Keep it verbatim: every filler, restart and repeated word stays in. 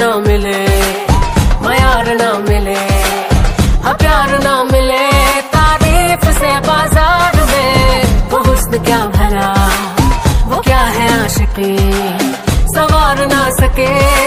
ना मिले, मयार ना मिले, हाँ प्यार ना मिले तारीफ से बाजार में। वो हुस्न क्या भला, वो क्या है आशिकी, सवार ना सके